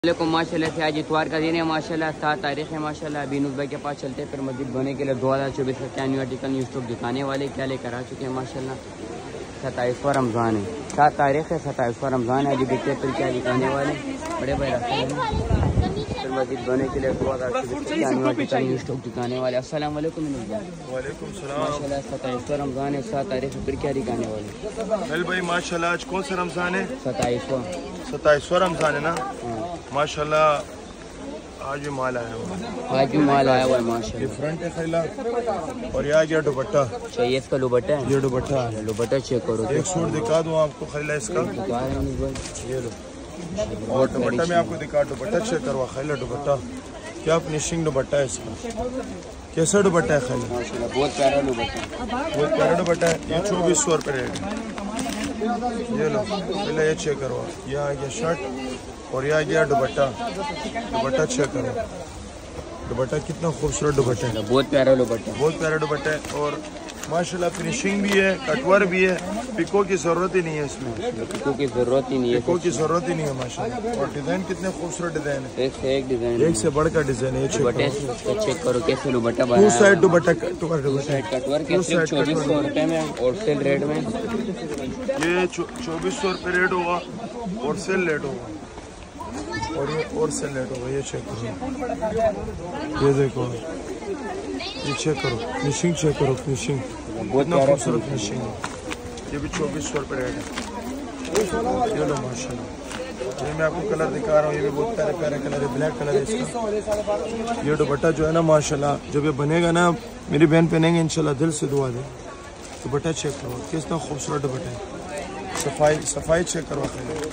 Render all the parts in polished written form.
माशाल्लाह से आज इतवार का दिन है माशाल्लाह 7 तारीख है माशाल्लाह। अभी नुस भाई के पास चलते हैं फिर मस्जिद बने के लिए 2024 का न्यू आर्टिकल न्यू स्टॉक दिखाने वाले क्या लेकर आ चुके हैं माशाल्लाह। 27वां रमज़ान है, 7 तारीख है, 27वां रमज़ान है। अभी देखते हैं फिर क्या दिखाने वाले बड़े भाई रास्ते हैं फिर मस्जिद बने के लिए 2024 का न्यू आर्टिकल न्यू स्टॉक दिखाने वाले। अस्सलाम वालेकुम माशाल्लाह 27वां रमज़ान है, 7 तारीख फिर क्या दिखाने वाले भाई माशाल्लाह। आज कौन सा रमज़ान है? 27वां रमज़ान है ना माशाल्लाह। आज भी माल आया हुआ है माशाल्लाह। ये फ्रंट है खैला और ये आ गया दुपट्टा चाहिए इसका दुपट्टा है। ये दुपट्टा है, दुपट्टा चेक करो। एक सूट दिखा दूँ आपको खैला इसका, ये लो। और दुपट्टा में आपको दिखा, दुपट्टा चेक करवा खैला दुपट्टा क्या फिनिशिंग दुपट्टा है इसका। कैसा दुपट्टा है खैला? बहुत प्यारा दुपट्टा, बहुत प्यारा दुपट्टा है। ये 2400 रुपये रेट है। ये लो पहले ये चेक करवा, ये आ गया शर्ट और ये आ गया दुपट्टा। दुपट्टा चेक करो, दुपट्टा कितना खूबसूरत दुपट्टा है, बहुत प्यारा दुपट्टा, बहुत प्यारा दुपट्टा है। और माशाल्लाह फिनिशिंग भी है, कटवर भी है, पिको की जरूरत ही नहीं है इसमें, पिको की जरूरत ही नहीं है, पिको की जरूरत ही नहीं है माशाल्लाह। और डिजाइन कितने खूबसूरत डिजाइन है, एक से एक डिजाइन, एक से बढ़कर डिजाइन है। चेक करो कैसे दुपट्टा बना है। 2 साइड दुपट्टा, कटवर के 2400 रुपए में और सेल रेट में ये 2400 रुपये रेट होगा और सेल रेट होगा, और ये और सेल रेट होगा। ये चेक करो, ये देखो, ये चेक करो फिनिशिंग, चेक करो फिनिशिंग, कितना खूबसूरत फिनिशिंग है। ये भी 2400 रुपये रेट है। ये लो माशाल्लाह। ये मैं आपको कलर दिखा रहा हूँ, ये भी बहुत प्यारे प्यारे कलर है, ब्लैक कलर है इसका। ये दुपट्टा जो है ना माशाल्लाह, जब ये बनेगा ना मेरी बहन पहनेंगे इंशाल्लाह, दिल से दुआ दे। दुपट्टा चेक करो कितना खूबसूरत दुपट्टा है, सफाई चेक करवा,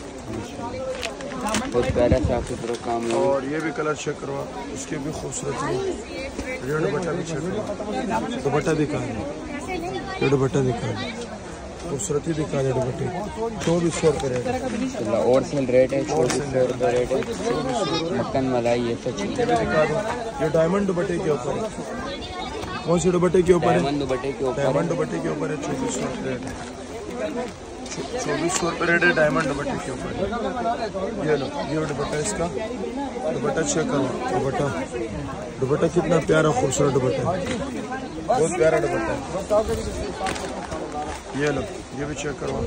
बहुत प्यारा साफ सुथरा काम है। और ये भी कलर चेक करवा, उसकी भी खूबसूरती है। ये दुपट्टा भी चेक करवा, दुपट्टा दिखा है, ये दुपट्टा दिखा है, खूबसूरती दिखा है दुपट्टे। 2400 रुपये रेट है, और सेल रेट है 2400 रुपये रेट है। मक्खन मलाई ये सब चीज़ दिखा दो। ये डायमंड दुपट्टे के ऊपर है, कौन से दुपट्टे के ऊपर है? डायमंड दुपट्टे के ऊपर, डायमंड दुपट्टे के ऊपर है। 2400 रुपये रेट है, 2400 रुपये रेट है डायमंड दुपट्टे के ऊपर। ये लो, ये दुपट्टा इसका, दुपट्टा चेक करो, दुपट्टा कितना प्यारा खूबसूरत दुपट्टा है, बहुत प्यारा दुपट्टा है। ये लो, ये भी चेक करो,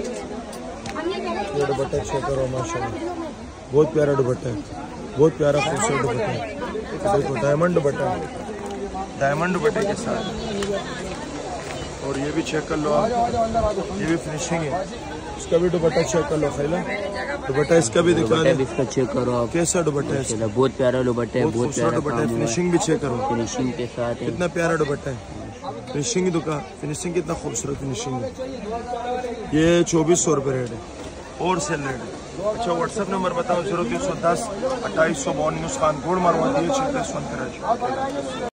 ये दुपट्टा चेक करो माशाल्लाह, बहुत प्यारा दुपट्टा है, बहुत प्यारा खूबसूरत दुपट्टा है। देखो डायमंड दुपट्टा है, डायमंड दुपट्टे के साथ। और ये भी चेक कर लो आप, ये भी फिनिशिंग है, इसका भी दुपट्टा चेक कर लो खैला, दुपट्टा इसका भी दिखा दे, इसका चेक करो आप, कैसा दुपट्टा है, बहुत प्यारा दुपट्टा है, बहुत प्यारा दुपट्टा है। फिनिशिंग भी चेक करो, फिनिशिंग के साथ कितना प्यारा दुपट्टा है, फिनिशिंग दुकान, फिनिशिंग कितना खूबसूरत फिनिशिंग है। ये 2400 रुपये रेट है और सेल रेट है। अच्छा व्हाट्सएप नंबर बताओ, 0310 2852 खान गोड़ मारवा दिए, 6 कराची।